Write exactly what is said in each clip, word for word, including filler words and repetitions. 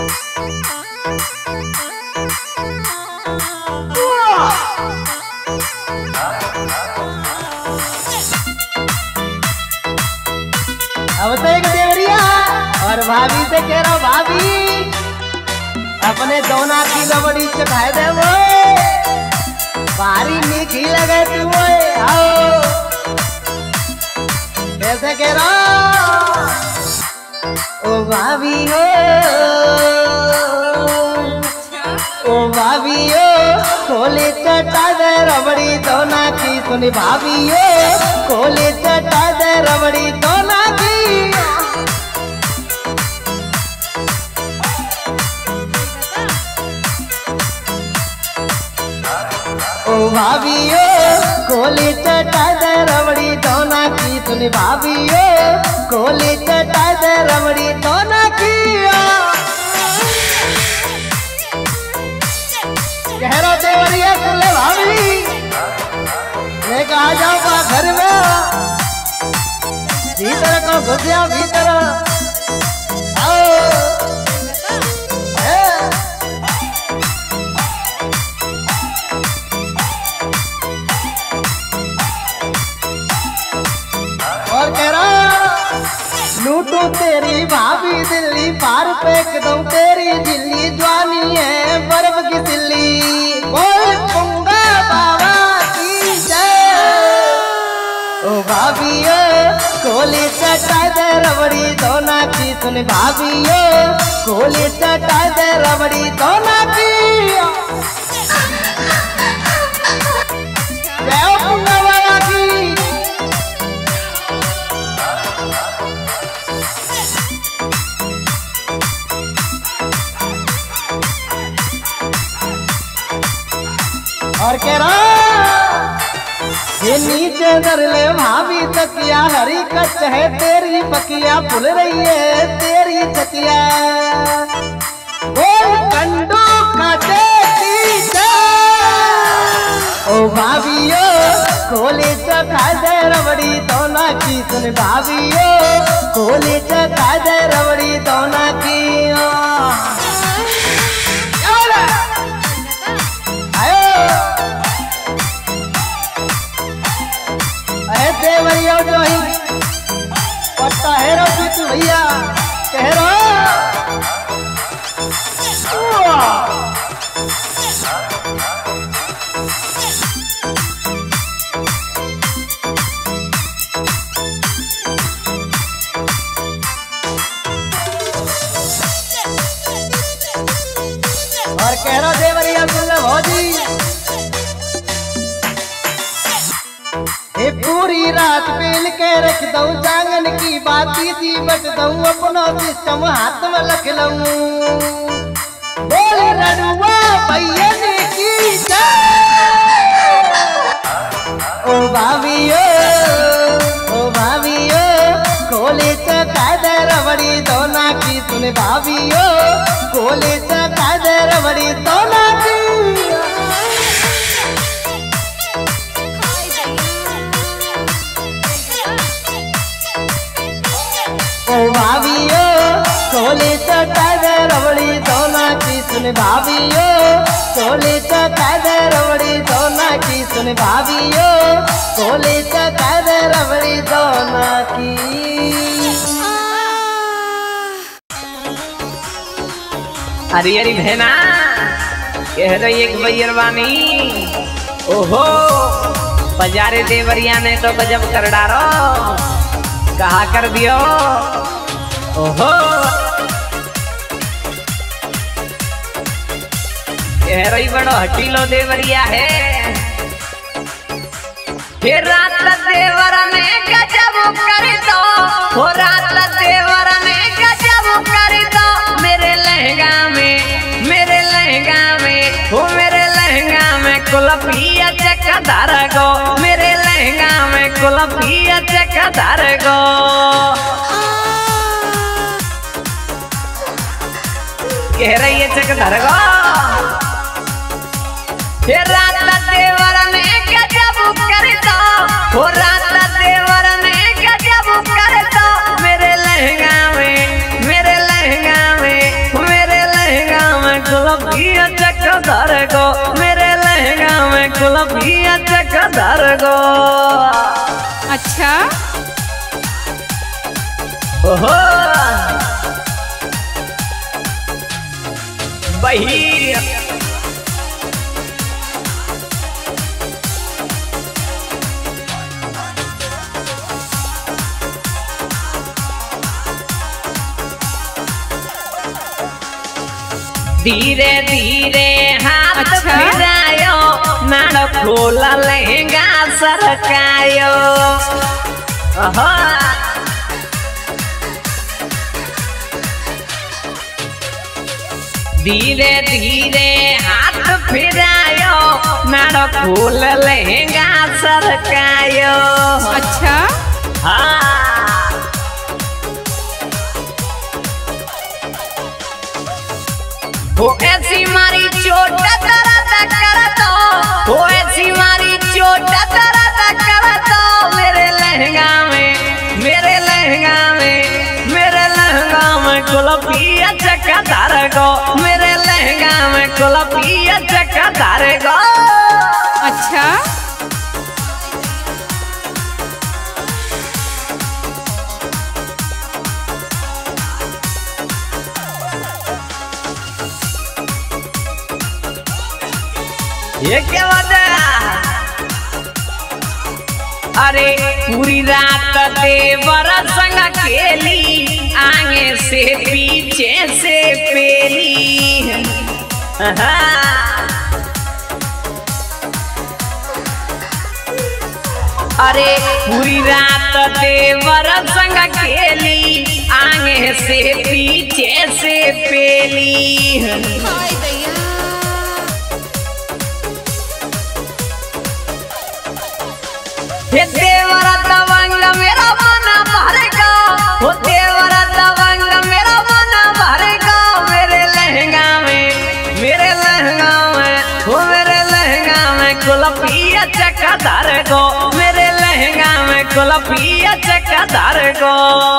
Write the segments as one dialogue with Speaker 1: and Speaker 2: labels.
Speaker 1: अब तो एक देवरिया और भाभी से कह रहा भाभी अपने दोना की लबड़ी चढ़ाए दे वो भारी मीठी लगे तू वो आओ कैसे कह रहा ओ भाभी हो ओ भाभी हो खोले चटा दे रबड़ी दोना की सुनी भाभी हो खोले चटा दे रबड़ी दोना की ओ भाभी ओ कोली चटा दे रबड़ी दोना की सुनी भाभी ओ कोली चटा दे रबड़ी दोना की गहरा देवरिया सुन ले भाभी लेकर आ जाओ बा घर में भीतर को घुसिया भीतर आओ और कह रहा लूटू तेरी भाभी दिल्ली पार फेंक दूं तेरी दिल्ली जवानी है बर्फ की दिल्ली बोल पूंगा बाबा की जय ओ भाभी ओ कोली चटा दे रबड़ी दोना की सुन भाभी ओ कोली चटा दे रबड़ी दोना की जय पूंगा बाबा की और कह रहा ये नीचे धर ले भाभी तकिया हरी कच है तेरी बकिया फुल रही है तेरी चकिया बोल कंडू काटे की ओ भाभी ओ कोली चखा दे रबड़ी दोना की सुन भाभी ओ कोली चखा दे रबड़ी दोना की देवरिया जो ही पट्टा है रो तू भैया कह रहा और कह रहा देवरिया सुन ले भौजी पूरी रात बेल के रख दूं जांगन की बाती दी बट दूं अपना सिस्टम हाथ में रख लूं बोल रनुआ भैया की जय ओ भाभी ओ ओ भाभी ओ कोले चका दे रबड़ी दोना की सुन भाभी ओ कोले चका दे रबड़ी दोना की ओ भाभी ओ कोली चटा दे रबड़ी दोना की सुन भाभी ओ कोली चटा दे रबड़ी दोना की सुन भाभी ओ कोली चटा दे रबड़ी दोना की
Speaker 2: अरे अरे बहना कह रही एक बैरवानी ओहो बजारे देवरिया ने तो गजब कर डारो कहा कर दियो ओहो कह रही बड़ो हटीलो देवरिया है फिर रात देवर ने गजब कर दो हो रात देवर ने गजब कर दो मेरे लहंगा में मेरे लहंगा में हो मेरे लहंगा में कुलपिया चक्का धार गो मेरे लहंगा में कुलपिया चक्का धार गो कह रही है चक्का धार गो फिर रात देवर ने गजब कर दो हो रात देवर ने गजब कर दो मेरे लहंगा में मेरे लहंगा में मेरे लहंगा धर गो।
Speaker 3: अच्छा
Speaker 2: ओहो बही धीरे धीरे हाथ
Speaker 3: अच्छा?
Speaker 2: फिरायो नाड़ खोला लहंगा सरकायो। ओहो धीरे धीरे हाथ फिरायो नाड़ खोल लहंगा सरकायो।
Speaker 3: अच्छा
Speaker 2: हाँ हो ऐसी मारी चोट दर्द कर दो, हो ऐसी मारी चोट दर्द कर दो मेरे लहंगा में, मेरे लहंगा में, मेरे लहंगा में गुलाबिया चक्का धार गो, मेरे लहंगा में गुलाबिया चक्का धार गो।
Speaker 3: अच्छा
Speaker 2: ये क्या बात है? अरे पूरी रात देवर संग खेली आगे से पीछे से पेली। अरे पूरी रात देवर संग खेली आगे से पीछे से पेली। हे देवरा दबंग मेरा मना भरेगा, हो देवरा दबंग मेरा मना भरेगा मेरे लहंगा में, मेरे लहंगा में, हो मेरे लहंगा में गुलाबिया चक्का धार गो, मेरे लहंगा में गुलाबिया चक्का धार गो।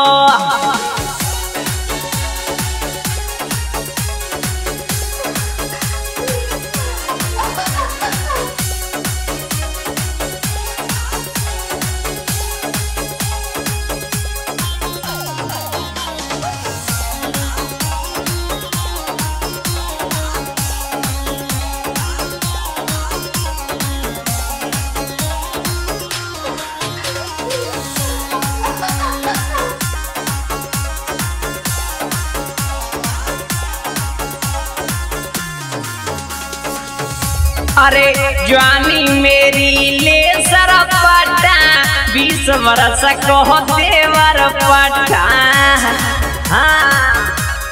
Speaker 2: अरे जवानी मेरी ले सरपटा बीस वर्ष को देवर पटा। हाँ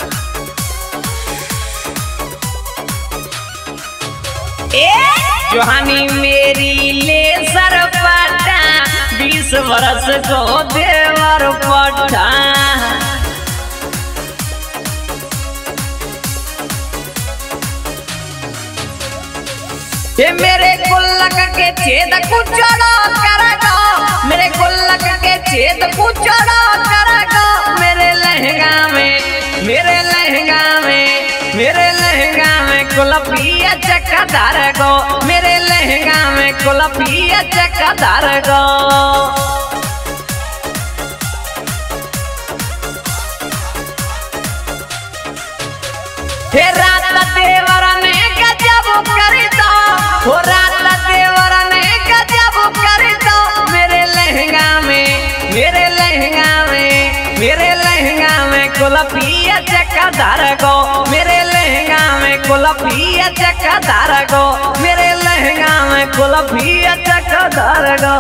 Speaker 2: ए जवानी मेरी ले सरपटा बीस वर्ष को देवर पटा। ये मेरे गुल्लक के छेद कुचड़ा करेगा, मेरे गुल्लक के छेद कुचड़ा करेगा मेरे लहंगा में, मेरे लहंगा में, मेरे लहंगा में गुलाबिया चक्का धार गो, मेरे लहंगा में गुलाबिया चक्का धार गो। हे रात देवर ने गजब कर दो, हो रात देवर ने गजब कर दो मेरे लहंगा में, मेरे लहंगा में, मेरे लहंगा में गुलाबिया चक्का धार गो, मेरे लहंगा में गुलाबिया चक्का धार गो, मेरे लहंगा में गुलाबिया चक्का धार गो।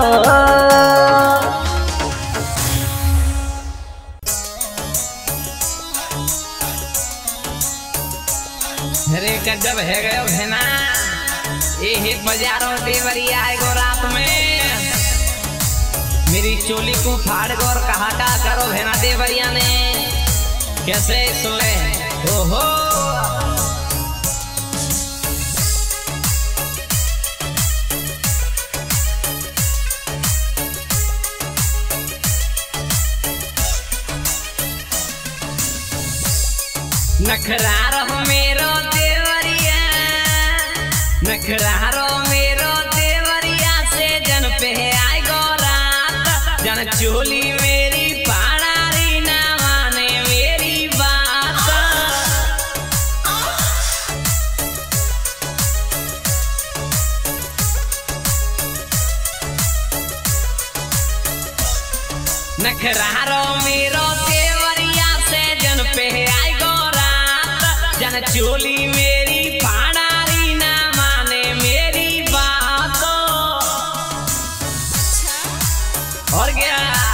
Speaker 2: अरे गजब है गयो है ना ये बाजारों देवरिया आएगो रात में मेरी चोली को फाड़ गो और कहा का करो है ना देवरिया ने कैसे सुने। ओहो नखरारो मेरो देवरिया, नखरारो मेरो देवरिया से जन जन चोली मेरी पाड़ारी ना माने मेरी बात। नखरारो मेरो देवरिया से जन पे आई गो रात, जन चोली मेरी पाड़ारी ना माने मेरी बात। और क्या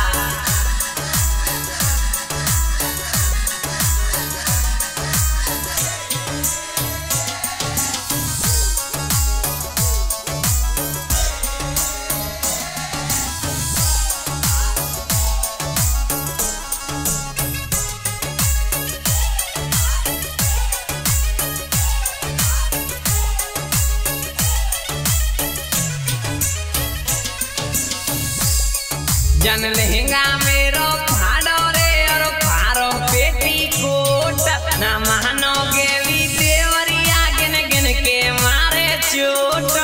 Speaker 2: जन लहंगा मेरो फाड़ो रे और फारो पेटी कोट, ना मानोगे भी देवरिया गिन गिन के मारे चोट।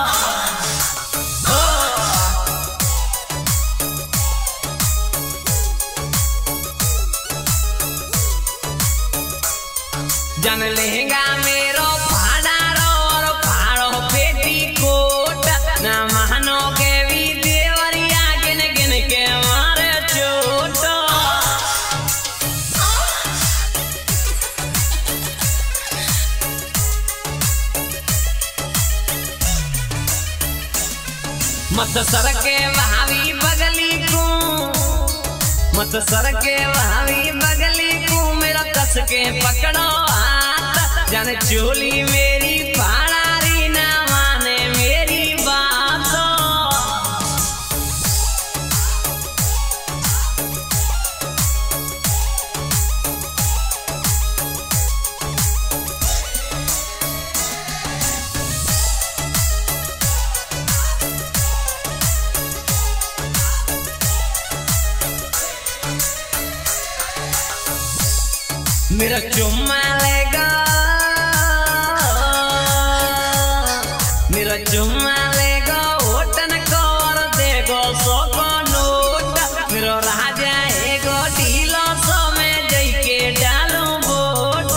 Speaker 2: जन लहंगा मेरो फाड़ा रो और फारो पेटी कोट, ना मानोगे भी देवरिया गिन गिन के मारे चोट। मत सर के भावी बगली को, मत सर के भावी बगली को मेरा कस के पकड़ो हाथ, जन चोली मेरी पाड़ारी ना माने मेरी बात। मेरा चुम्मा लेगा, मेरा चुम्मा लेगा होटन कर देगो सौ को नोट, मेरो राजा एगो ढीलो सौ में जई के डालू वोट।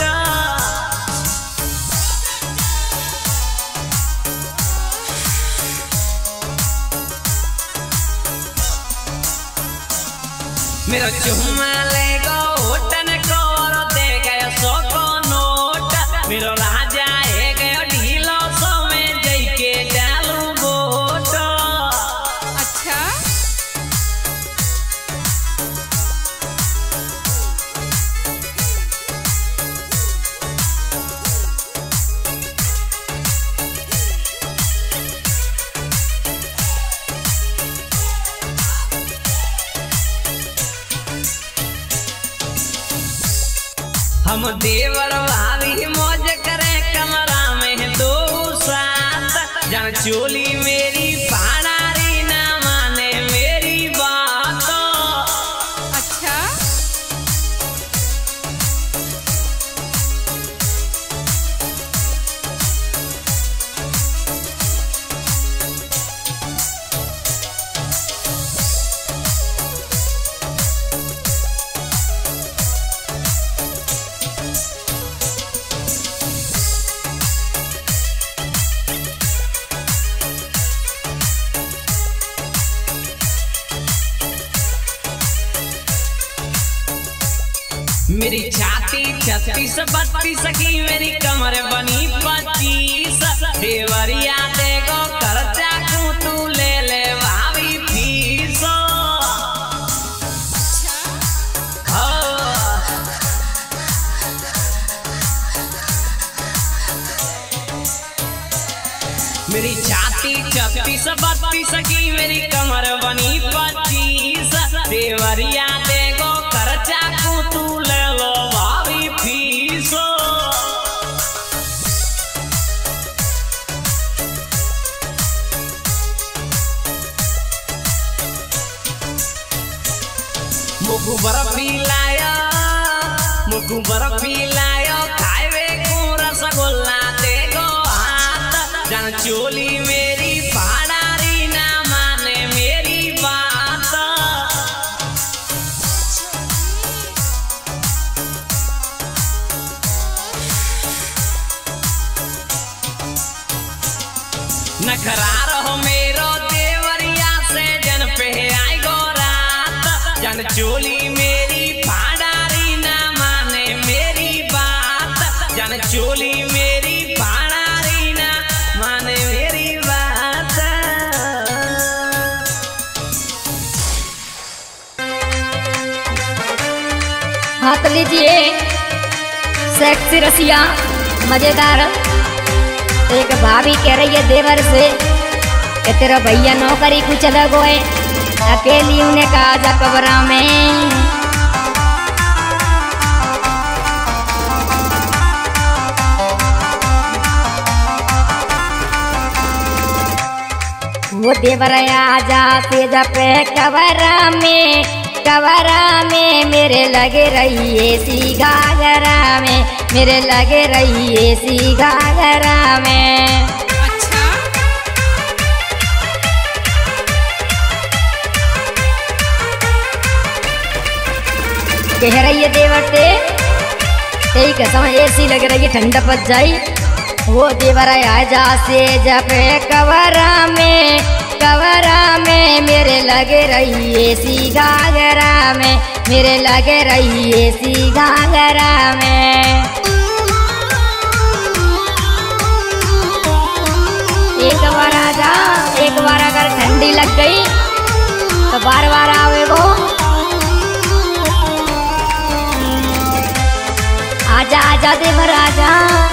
Speaker 2: मेरा चुम्मा लेगा होटन कर देगा सौ को नोट, मेरो राजा है गयो ढीलो सौ में जई के डालू वोट।
Speaker 3: अच्छा हम देवर भाभी मौज करे कमरा में दो साथ, जन चोली मेरी पाड़ारी ना माने मेरी बात। अच्छा मेरी छाती छत्तीस बत्तीस की मेरी कमर बनी पच्चीस, देवरिया देगो खर्चा को तू ले ले भाभी फीस। मेरी छाती छत्तीस बत्तीस की मेरी कमर बनी पच्चीस, देवरिया देगो खर्चा को तू ले लो भाभी फीस। मुगु बर्फी लाया, मुगु बर्फी लाया, खाए को रसगुल्ला देगो हाथ, जन चोली मेरी पाड़ारी ना माने मेरी बात। तकरार हो मेरो देवरिया से जन पे आई गो रात जन चोली मेरी फाड़ारी ना माने मेरी बात जन चोली मेरी फाड़ारी ना माने मेरी बात।
Speaker 4: हाथ लीजिए सेक्सी रसिया मजेदार। एक भाभी कह रही है देवर से कि तेरा भैया नौकरी कुछ अलग होए, अकेली उन्हें कहा जा कबरा में। वो देवर आजा तेज पे कबरा में, कबरा में मेरे लगे रहिए सी घाघरा में, मेरे लगे रहिए सी घाघरा में।
Speaker 5: अच्छा
Speaker 4: कह रही है देवरते तेरी कसम ऐसी लग रही है ठंडा पच जाई। वो देवर आजा से जपे कबरा में, कबरा में मेरे लगे रहिए सी घाघरा में, मेरे लगे रहिए सी घाघरा में। एक बार आजा, एक बार अगर ठंडी लग गई तो बार बार आवेगो। आजा आजा देवर आजा।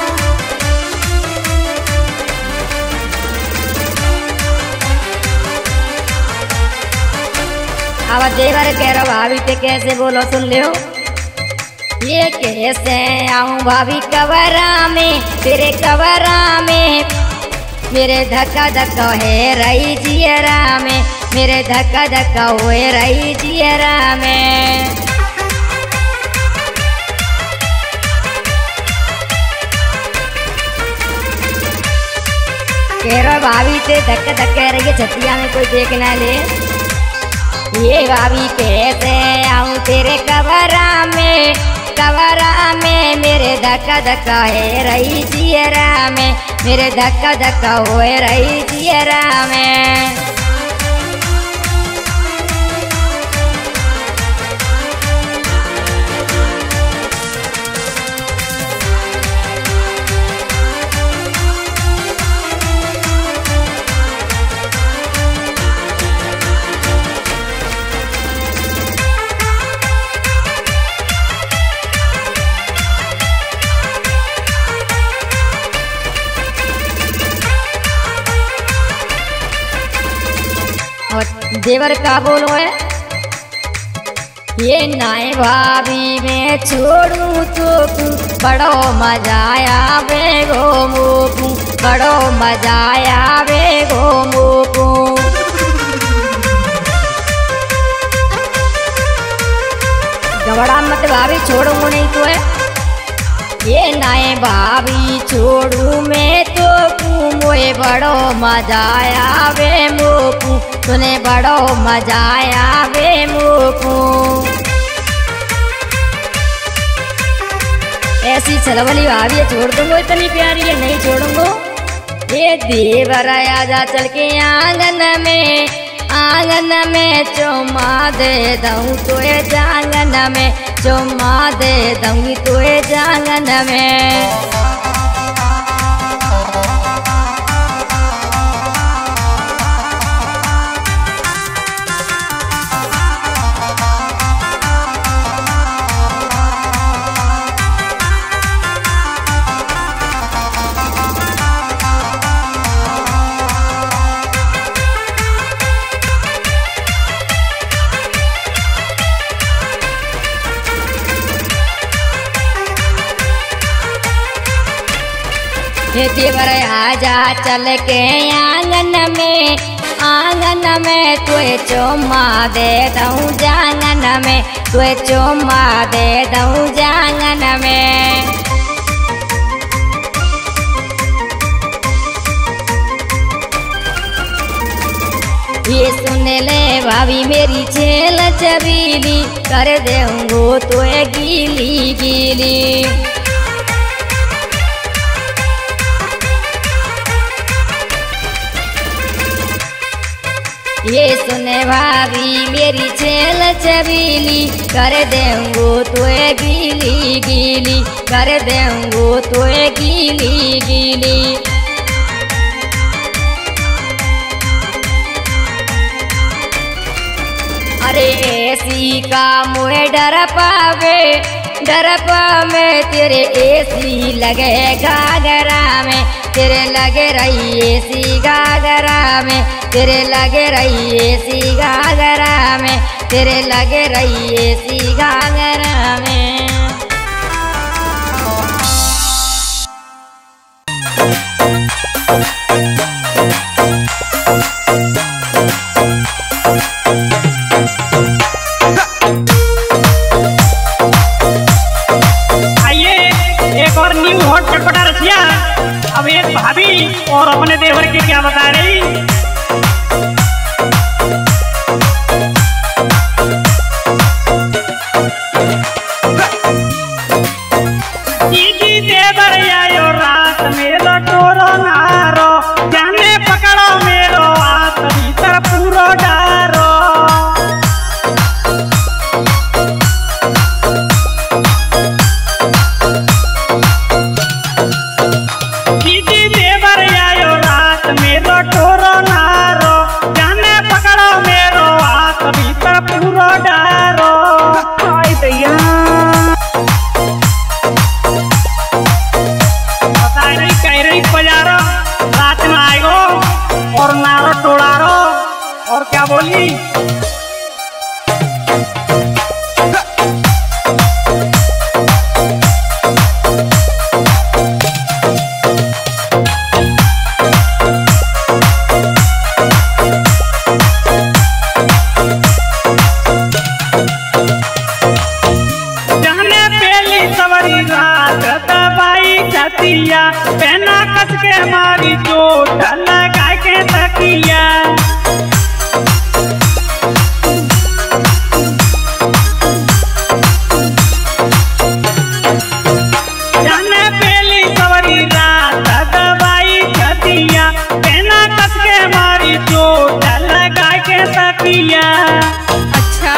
Speaker 4: अब देवर कह रहा भाभी ते कैसे बोलो सुन लियो। ये कैसे आऊं भाभी कबरा में, तेरे कबरा में मेरे धक्का धक्का है रही जियरा में, मेरे धक्का धक्का हुए रही जियरा में। कह रहा भाभी ते धक्का धक्का रही है छतिया में कोई देख ना ले। ये भाभी कैसे आऊं तेरे कबरा में, कबरा में मेरे धक्का धक्का है रही जियरा में, मेरे धक्का धक्का हुए रही जियरा में। और देवर का बोलो है ये नाय भाभी में छोड़ू तो बड़ो मजा आवे गो मोकू, बड़ो मजा आवे गो मोकू। घबरा मत भाभी छोड़ू नहीं तो है ये नाय भाभी छोड़ू मैं तो मोए बड़ो मजा आवे मोकू, तूने बड़ो मजा आवे मोकू। ऐसी छलवली भाभी छोड़ दूंगो इतनी प्यारी है नहीं छोड़ूंगो। ये देवर आजा चल के आंगन में, आंगन में चुम्मा दे दूं तुए जांगन में, चुम्मा दे दूंगी तुए जांगन में। हे देवर आजा चल के आंगन में, आंगन में तुए चुम्मा दे दूं जांगन में, तुए चुम्मा दे दूं जांगन में। ये सुन ले भाभी मेरी झेल चबीली कर देंगो तुए गीली गीली। भाभी मेरी छेल चबीली कर देंगो तोए गीली गीली कर देंगो तोए गीली गीली। अरे ऐसी का मुझे डर पावे डर पावे तेरे एसी लगे घाघरा में तेरे लगे रही एसी घाघरा में तेरे लगे रही एसी घाघरा में तेरे लगे रही एसी घाघरा में।
Speaker 5: चटपटा रसिया अब एक भाभी और अपने देवर के क्या बता रही। देवर आयो रात मेरो टोरो नारो जाने पकड़ो मेरो हाथ भीतर पूरो डारो। और नारो टोड़ारो और क्या बोली। पहना कस के मारी चोट लगा के तकिया जाने पहली सवरी रात दवाई छतिया पहना कस के मारी चोट लगा के तकिया। अच्छा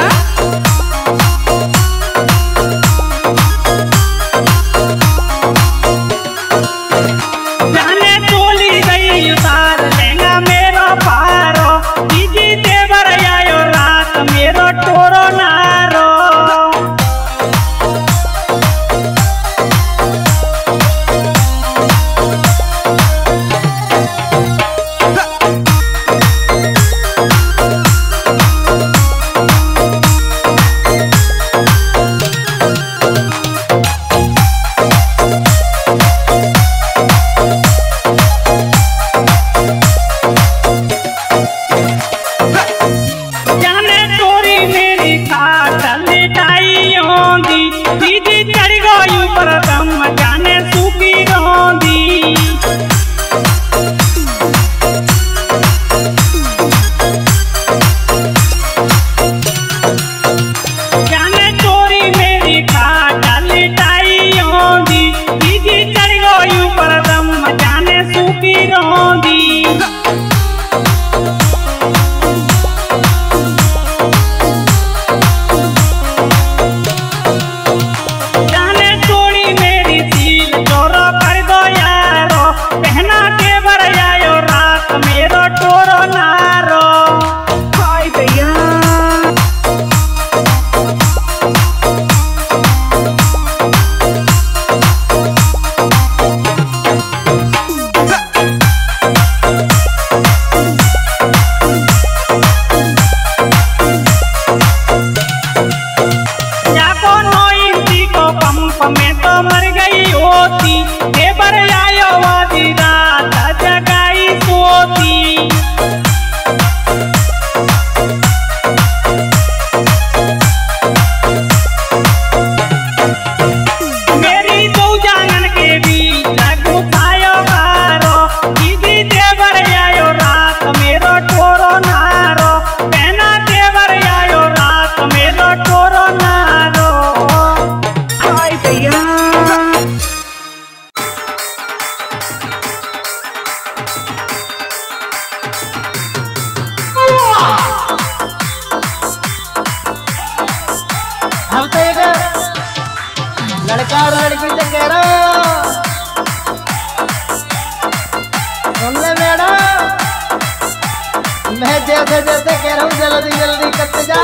Speaker 1: जैसे जैसे कह रहा हूँ जल्दी जल्दी करते जा।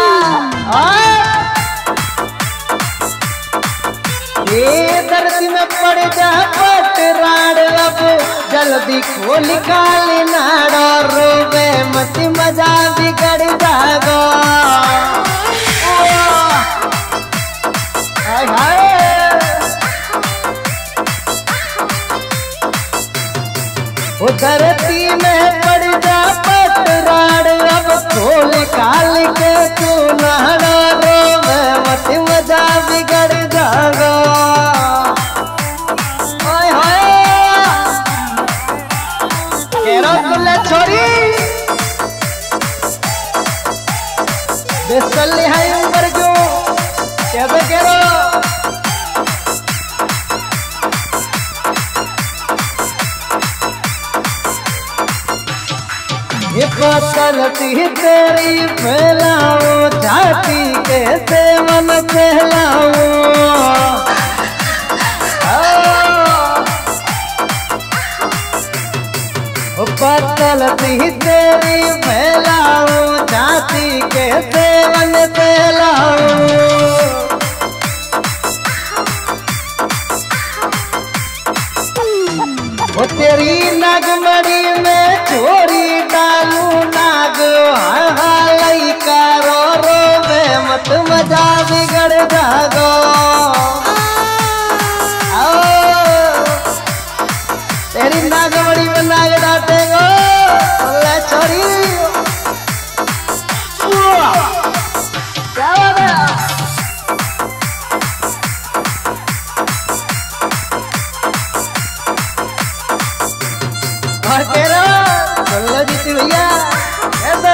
Speaker 1: ये धरती में पड़ जा पटराड़ अब जल्दी खोल काली नाड़ रोवे मत मजा बिगड़ जागो। हाय हाय वो धरती में पड़ जा पटराड़ अब खोल काल के तू नाड़ा रोवे मत मजा बिगड़ जागो। हाय हाय केरो तुले छोरी बेसली है ऊपर जो कैसे केरो ये पतलती तेरी फैलाओ जाति कैसे मन कहलाओ। पतलती तेरी फैलाओ जाति कैसे मन कहलाओ। वो तेरी नगमड़ी में चोरी डालू नाग हाई कारो रोवे मत मजा बिगड़ जागो। तेरी नागमड़ी में नाग डाटेगो ले छोरी क्या बात है। और तेरा चलो जीती भैया ऐसा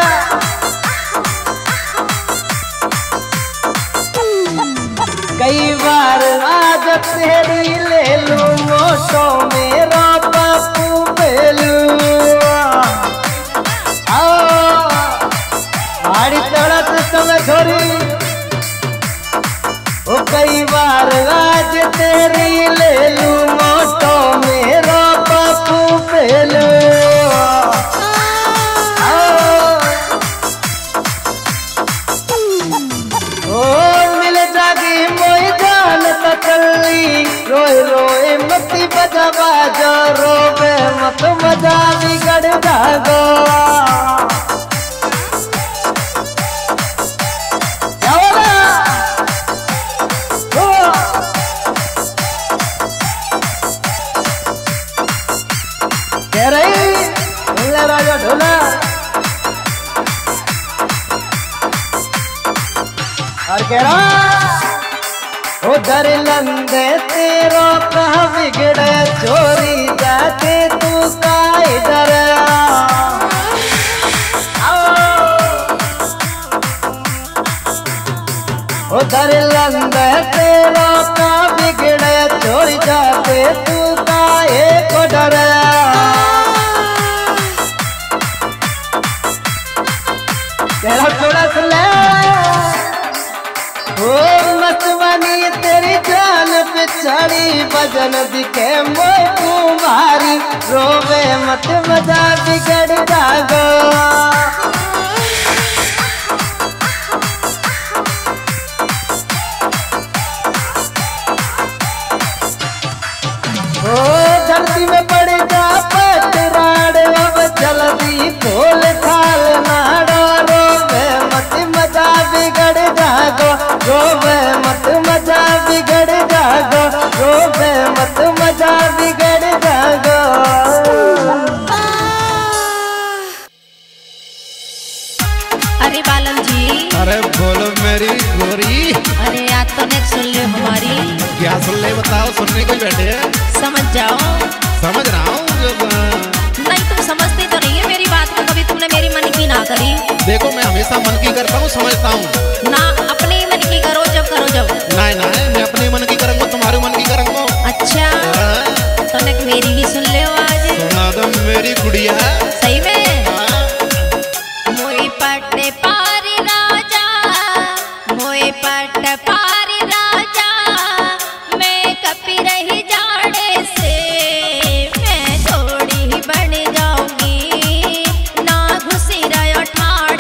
Speaker 1: कई बार आज तेरी ले लूं मोटो मेरा बापू बेलू आड़ी तड़त समय छोरी। ओ कई बार आज तेरी ले लूं मोटो मेरा बापू बेलू रोए रोए मती बजा बाजो रोवे मत मजा बिगड़ जागो। कह रही ढोला राजा ढोला और कह रहा उधर लंदे तेरो कहा बिगड़े चोरी जाते तू का इधर उधर लंदे तेरो कहा बिगड़े चोरी जाते तू का एक डर। तेरा थोड़ा सुन ले ओ मतवानी तेरी जान पे चढ़ी भजन दिखे मोय कुमारी रोवे मत मजा बिगड़ जागो। ओ धरती में पड़ जा पटराड़ अब जल्दी खोल खाल नाड़ा रोवे मत मजा बिगड़ जागो। रोवे मत मजा बिगड़ जागो रोवे मत मजा बिगड़ जागो।
Speaker 6: अरे बालम जी
Speaker 7: अरे बोलो मेरी गोरी।
Speaker 6: अरे आज तो नेक्स्ट सुन लो हमारी।
Speaker 7: क्या सुन ले बताओ सुनने को बैठे हैं।
Speaker 6: समझ जाओ।
Speaker 7: समझ रहा हूँ
Speaker 6: नहीं तुम समझते तो नहीं है मेरी बात को। कभी तुमने मेरी मन की ना करी।
Speaker 7: देखो मैं हमेशा मन की करता हूँ समझता हूँ
Speaker 6: ना अपने मन की करो जब करो जब।
Speaker 7: नहीं नहीं मैं अपने मन की करूँगा तुम्हारे मन की करूँगा।
Speaker 6: अच्छा तो नेक मेरी भी सुन ले आज।
Speaker 7: सुना दो मेरी गुड़िया।
Speaker 6: सही में मोई पट पारी राजा मोई पट पारी राजा मैं कपी रही जाड़े से मैं थोड़ी ही बन जाऊंगी ना घुसी रहो ठाड़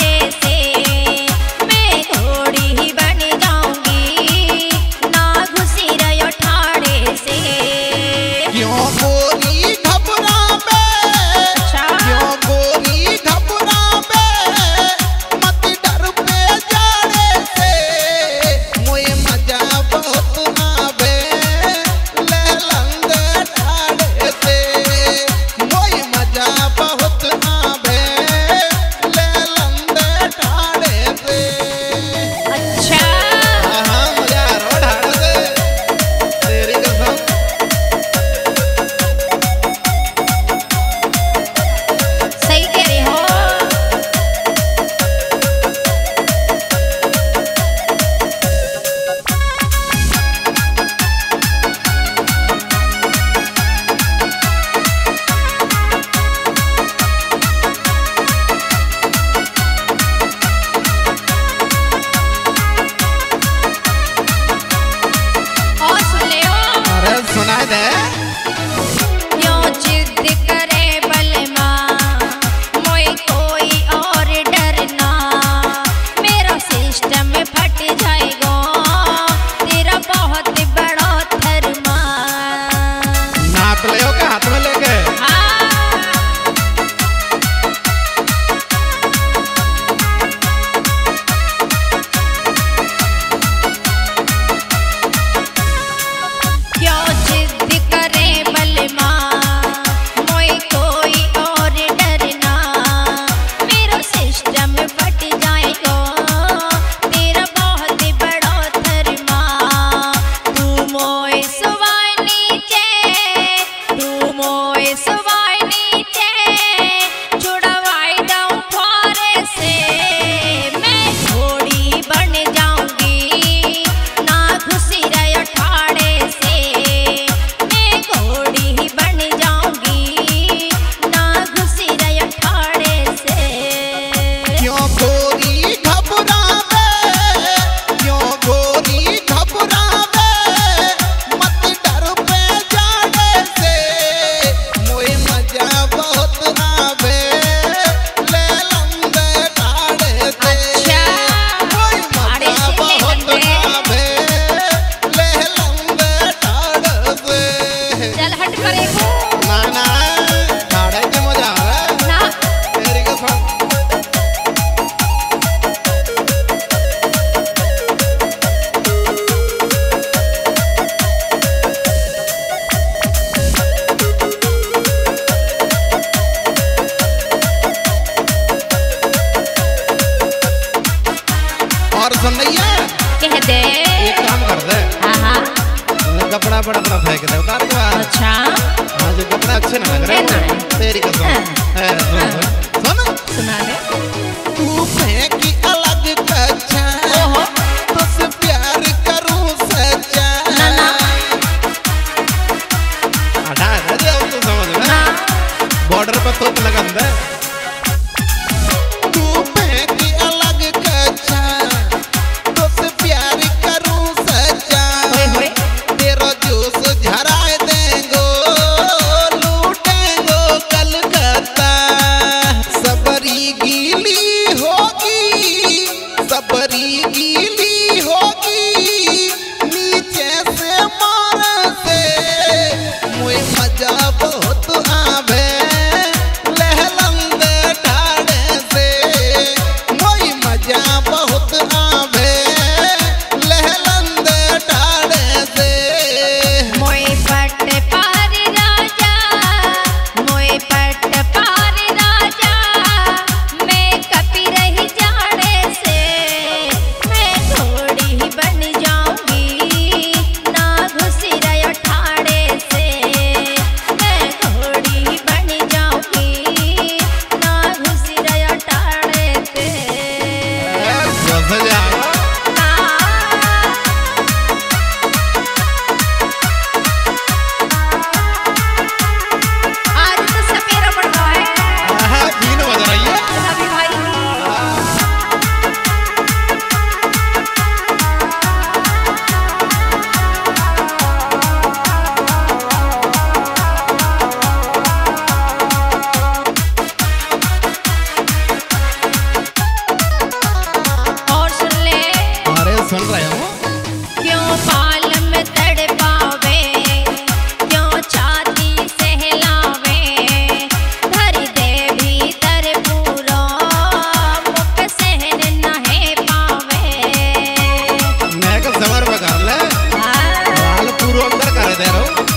Speaker 6: पेट करे को
Speaker 7: ना ना ठाड़े के मजा आवे
Speaker 6: ना
Speaker 7: तेरी कसम। और सुन रही है
Speaker 6: कह दे
Speaker 7: एक काम कर दे
Speaker 6: हाँ हाँ
Speaker 7: कपड़ा बड़ा बड़ा फेंक दे उतार के बाद।
Speaker 6: अच्छा
Speaker 7: हाँ जो कपड़ा अच्छे ना लग रहे
Speaker 6: है ना?
Speaker 7: वो तेरी कसम है सुन सुन सुन
Speaker 6: सुना दे
Speaker 7: तू फेंकी अलग कच्चा
Speaker 6: ओहो
Speaker 7: तुझसे प्यार करूं सच्चा
Speaker 6: ना ना
Speaker 7: हटा दे अब तू समझ में
Speaker 6: ना
Speaker 7: बॉर्डर पर तो लगन दे तू फेंकी अलग कच्चा तुझसे प्यार करूं सच्चा
Speaker 6: होए होए
Speaker 7: तेरा जोश झराए देंगो लूटेंगो कलकत्ता सबरी गीली होगी सबरी गीली होगी नीचे से मार से मुझे मजा बहुत आवे लहलंदे ठाड़े से मुझे मजा बहुत आवे लहलंदे ठाड़े से
Speaker 6: मोए पट पार राजा मोए पट पार राजा मैं कपी रही जाने से मैं घोड़ी ही बन जाऊंगी ना घुसी रहो ठाड़े से मैं घोड़ी ही बन जाऊंगी ना घुसी रहो ठाड़े से
Speaker 7: समझ जाओ
Speaker 6: ना आज तो सपेरा पड़ रहा है
Speaker 7: हाँ तीन बज रही है
Speaker 6: अभी भाई और सुन ले
Speaker 7: अरे सुन रहे हो
Speaker 6: क्यों पाल में तड़पावे क्यों छाती सहलावे धर दे भीतर पूरा मुख सहन नहे पावे
Speaker 7: मैं का समर में कर ले लाल पूर्व अंदर कर दे रहा हूँ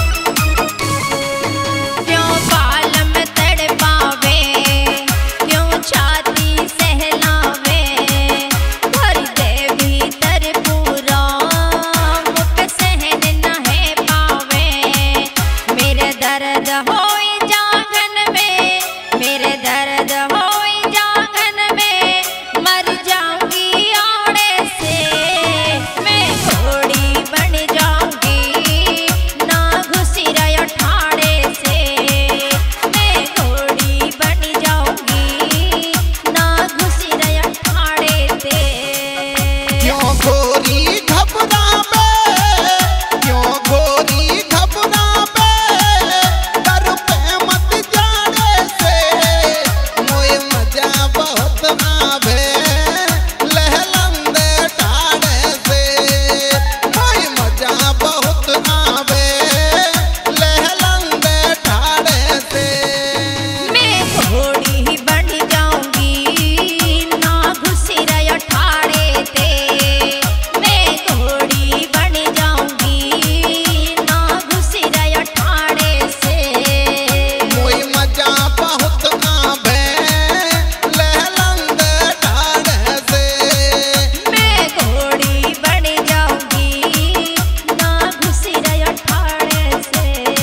Speaker 6: क्यों पाल में तड़पावे क्यों छाती सहलावे धर दे भीतर पूरा मुख सहन नहे पावे मेरे दर्द होए जागन में मेरे दर्द होए जागन में मर जाऊंगी आड़े से मैं घोड़ी बन जाऊंगी ना घुसी रहो ठाड़े से मैं घोड़ी बन जाऊंगी ना घुसी रहो ठाड़े से
Speaker 7: क्यों गोरी घबरावे क्यों गोरी घबरावे कर पे मत जाने से मोए मजा बहुत आवे लहलंदे ठाड़े से मोए मजा बहुत आवे लहलंदे ठाड़े से
Speaker 6: मैं घोड़ी ही बन जाऊंगी ना घुसी रहो ठाड़े ते मैं घोड़ी बन जाऊंगी ना घुसी रहो ठाड़े से
Speaker 7: मोई मजा बहुत आवे लहलंदे ठाड़े से
Speaker 6: मैं घोड़ी बन जाऊंगी ना घुसी रहो ठाड़े से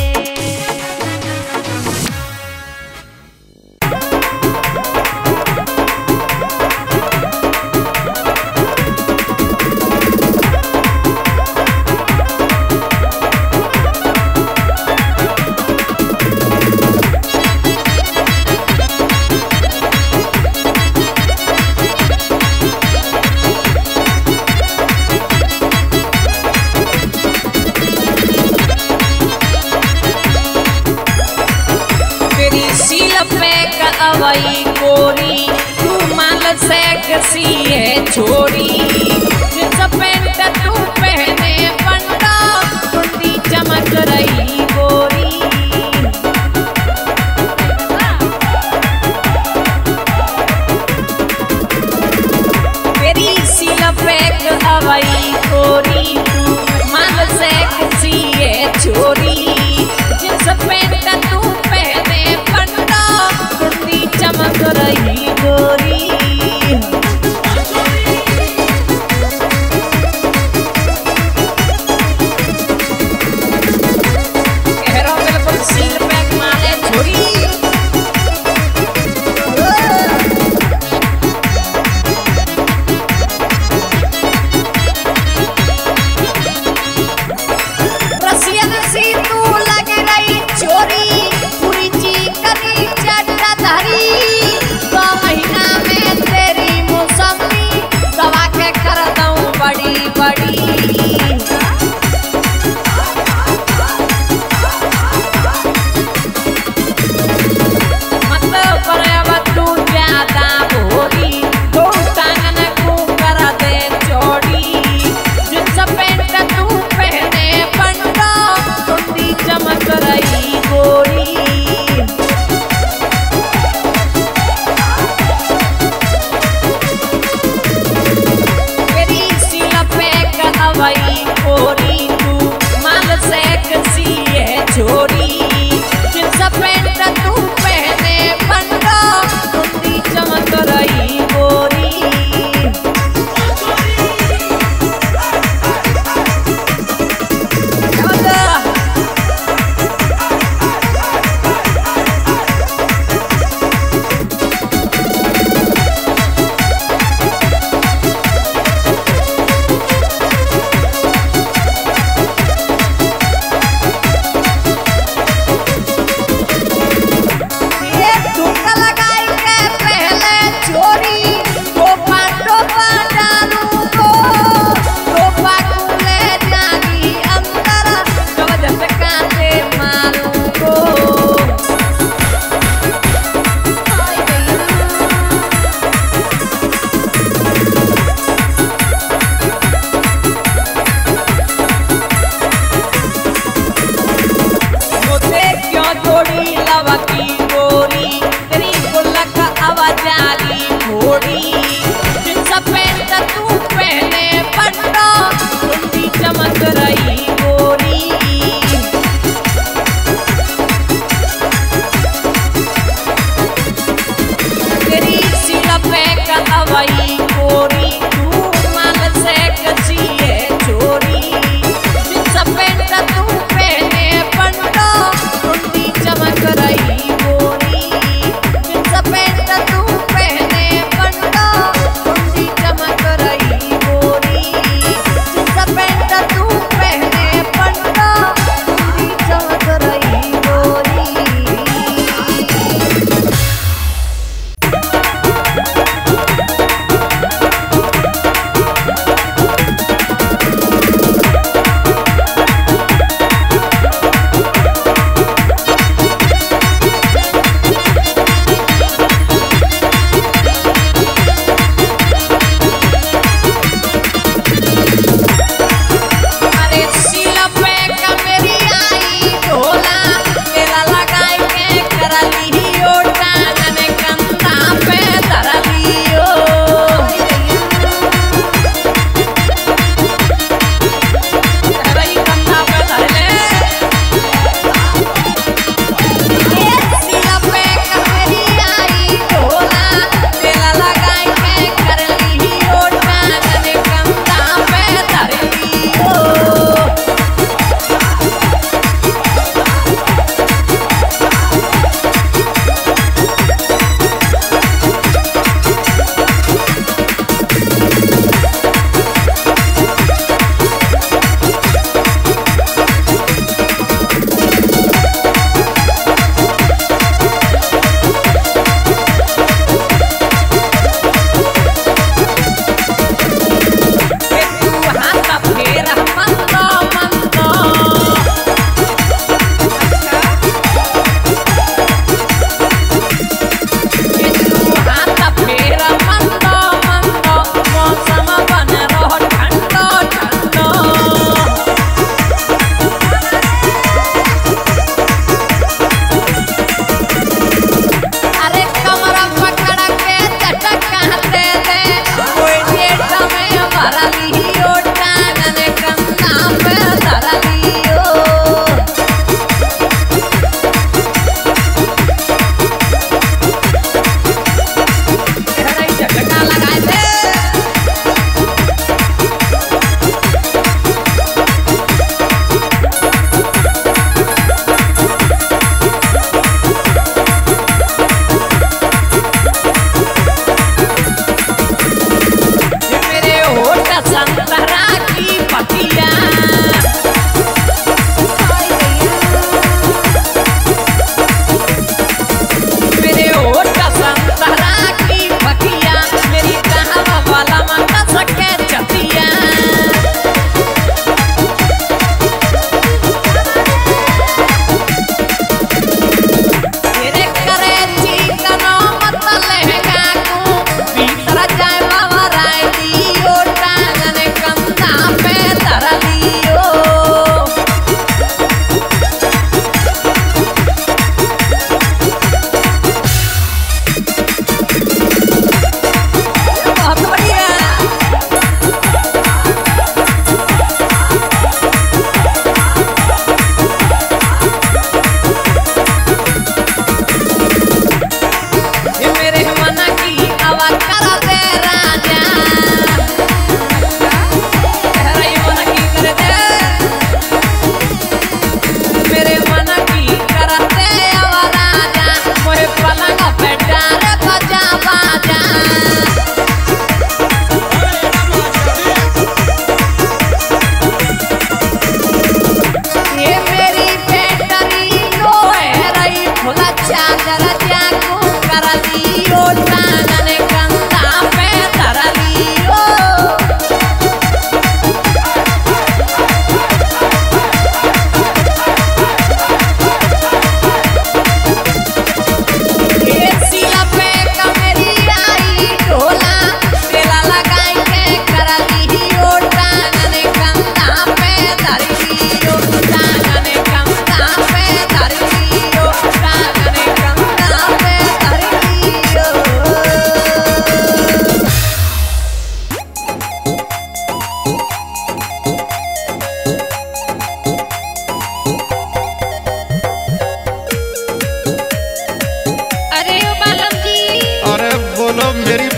Speaker 2: तेरी सील पे कवई कोरी तू माल से कसी है छोरी जिस पैंट तू पहने पंडा कुंडी चमक रही गोरी लव की गोरी तेरी गुल्लक आवाजाली घोड़ी जिन्स पैंट तू पहने पन्ना कुंडी चमक रही गोरी तेरी सिला पे कहवाई गोरी तू माल से कची है चोरी जिन्स पैंट तू पहने पन्ना कुंडी चमक रही गोरी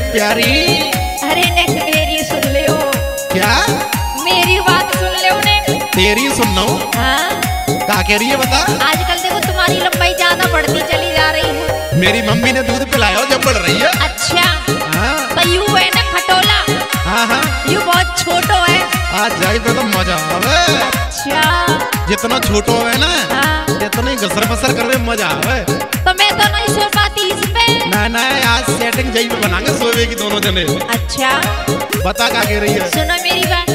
Speaker 7: प्यारी।
Speaker 6: अरे ने मेरी सुन ले हो।
Speaker 7: क्या?
Speaker 6: मेरी बात सुन ले ने।
Speaker 7: तेरी सुन लो।
Speaker 6: हाँ?
Speaker 7: क्या कह रही है बता?
Speaker 6: आजकल देखो तुम्हारी लंबाई ज्यादा बढ़ती चली जा रही है।
Speaker 7: मेरी मम्मी ने दूध पिलाया जब बढ़ रही है।
Speaker 6: अच्छा।
Speaker 7: हाँ।
Speaker 6: तो यू है ना खटोला।
Speaker 7: हाँ हाँ।
Speaker 6: यू बहुत छोटो है।
Speaker 7: आज जाए तो मजा आवे।
Speaker 6: अच्छा।
Speaker 7: जितना छोटो है ना,
Speaker 6: हाँ।
Speaker 7: जितना गसर बसर करवे मजा आवे।
Speaker 6: तो मैं तो नहीं सो पाती इस पे।
Speaker 7: ना ना आज सेटिंग जही पे बनाएंगे सोवे की दोनों जने।
Speaker 6: अच्छा।
Speaker 7: बता क्या कह रही है?
Speaker 6: सुनो मेरी बात।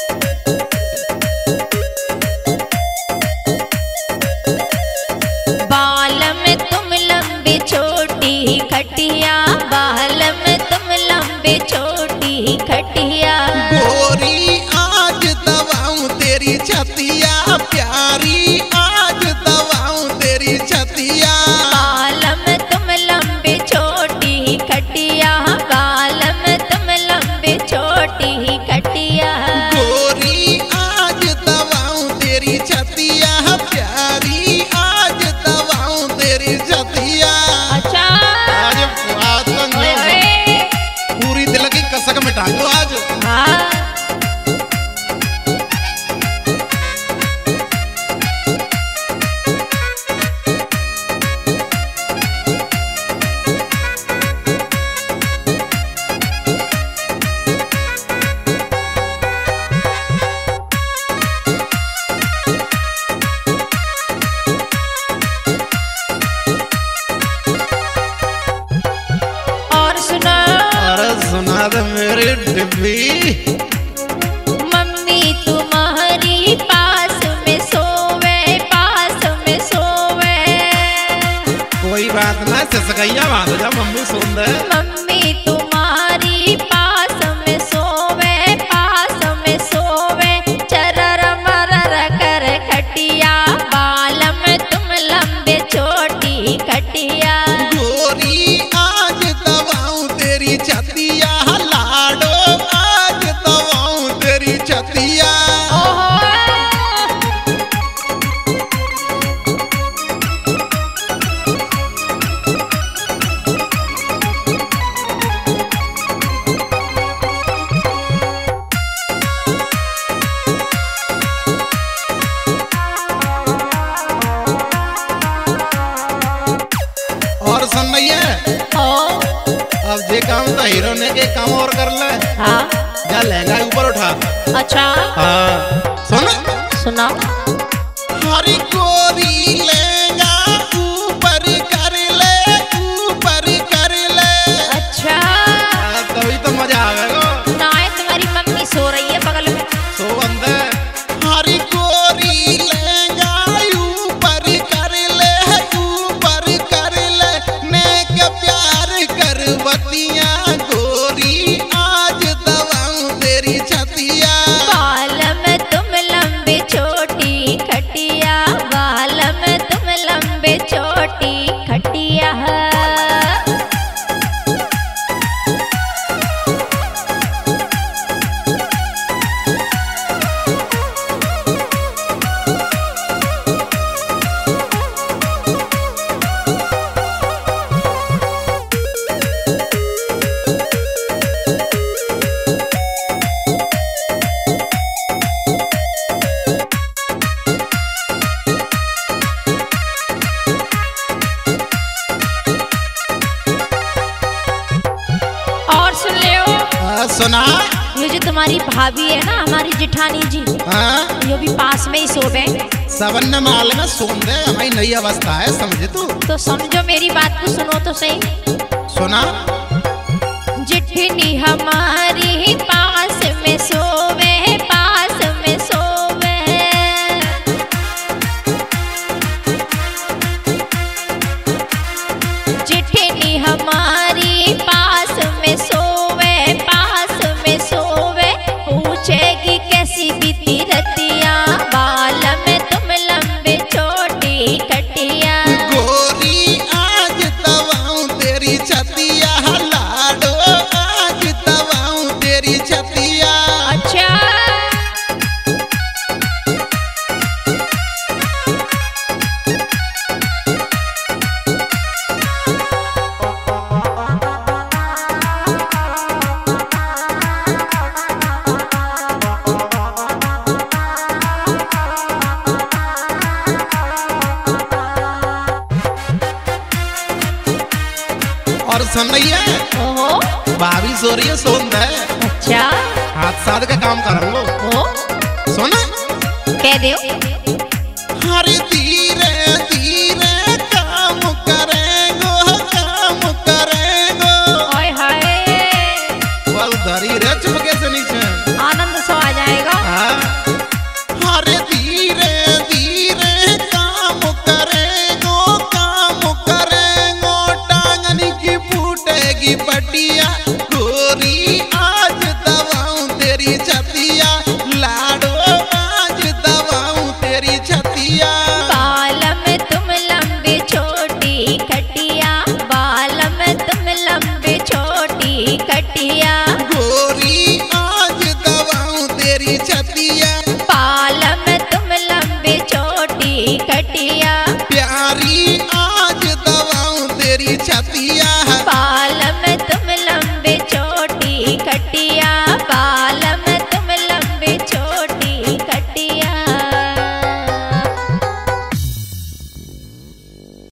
Speaker 6: बाल में तुम लंबी छोटी खटिया, बाल में तुम लंबी छोटी खटिया।
Speaker 7: गोरी आज दबाऊं तेरी छतिया, प्यारी आज दबाऊं तेरी छतिया।
Speaker 6: बाल में तुम लंबी छोटी खटिया, बाल में तुम लंबी छोटी खटिया।
Speaker 7: गोरी आज दबाऊं तेरी छतिया, प्यारी आज दबाऊं तेरी छतिया।
Speaker 6: अच्छा।
Speaker 7: आज आज
Speaker 6: ओए ओए।
Speaker 7: पूरी दिल की कसक मिटा दो आज।
Speaker 6: हाँ। और सुनो।
Speaker 7: अरे सुना दे मेरी डिब्बी।
Speaker 6: मम्मी तुम्हारी पास में सोवे, पास में सोवे।
Speaker 7: कोई बात ना ससकैया बात जा मम्मी सुन दे।
Speaker 6: मम्मी तुम्हारी पास में सोवे, पास में सोवे। चरर मरर कर खटिया, बाल में तुम लंबे छोटी खटिया।
Speaker 7: गोरी आज दबाऊं तेरी छतिया, लाडो आज दबाऊं तेरी छतिया।
Speaker 6: ओहो।
Speaker 7: और सुन रही है?
Speaker 6: ओ।
Speaker 7: अब जे काम तो हीरो ने के काम और कर ले।
Speaker 6: हाँ।
Speaker 7: जा लहंगा ऊपर उठा।
Speaker 6: अच्छा।
Speaker 7: हाँ सुन।
Speaker 6: सुना।
Speaker 7: हरी गोरी लहंगा ऊपर कर ले, ऊपर कर ले।
Speaker 6: अच्छा।
Speaker 7: हाँ, तभी तो मजा आवेगा।
Speaker 6: ना है तुम्हारी मम्मी सो रही है बगल में।
Speaker 7: सो बंदे। हरी गोरी लहंगा ऊपर कर ले, ऊपर कर ले। नेक प्यार कर बतिया, गोरी आज दबाऊं तेरी छतिया।
Speaker 6: बाल में तुम लंबे छोटी खटिया, बाल में तुम लंबे छोटी खटिया। और सुन ले हो।
Speaker 7: हाँ, सुना।
Speaker 6: ये जो तुम्हारी भाभी है ना, हमारी जेठानी जी,
Speaker 7: हाँ
Speaker 6: ये भी पास में ही सोवे।
Speaker 7: सबन माल में सुन दे, हमारी नई अवस्था है समझे तू।
Speaker 6: तो समझो मेरी बात को, सुनो तो सही।
Speaker 7: सुना।
Speaker 6: जेठनी हमारी पास में सोवे, पास में सोवे। जेठनी हमारी पास में सोवे, पास में सोवे। पूछेगी कैसी बीती रतिया, बाल में तुम लंबे छोटी खटिया।
Speaker 7: गोरी आज दबाऊं तेरी छतिया, लाडो आज दबाऊं तेरी छतिया।
Speaker 6: अच्छा।
Speaker 7: और सुन रही है
Speaker 6: ओहो
Speaker 7: भाभी सो रही है सोन है
Speaker 6: अच्छा
Speaker 7: हाथ साथ का काम करूंगा
Speaker 6: ओ
Speaker 7: सुन
Speaker 6: कह दो
Speaker 7: हरे धीरे धीरे काम करेंगे काम करेंगे
Speaker 6: ओए हाय
Speaker 7: बल धरी रे चुपके से नीचे
Speaker 6: आनंद सो आ जाएगा
Speaker 7: हरे धीरे धीरे काम करेंगे काम करेंगे टांगनी की फूटेगी पटिया गोरी आज दबाऊं तेरी छतिया लाडो आज दबाऊं तेरी छतिया
Speaker 6: बाल में तुम लंबी छोटी खटिया बाल में तुम लंबी छोटी खटिया
Speaker 7: गोरी आज दबाऊं तेरी छतिया
Speaker 6: बाल में तुम लंबी छोटी खटिया
Speaker 7: प्यारी